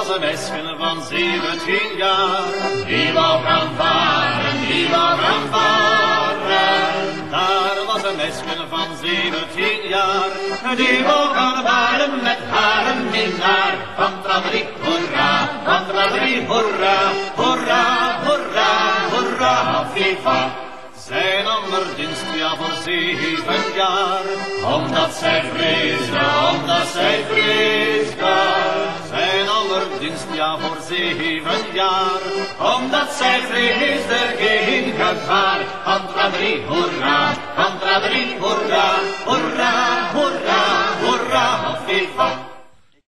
was een meisje van 17 jaar. Die wou gaan varen, die wou gaan varen. Daar was een meisje van 17 jaar. Die wou gaan varen met haar een minnaar. Van traderie, hoera, van traderie, hoera. Hoera, hoera, hoera, viva. Zij nam er dienst, ja, voor 7 jaar. Omdat zij vreesde, omdat zij vreesde. Zij nam er dienst, ja, voor 7 jaar. Omdat zij vreesde geen gevaar. Hantraderie, hoera, hantraderie, hoera. Hoera, hoera, hoera, viva.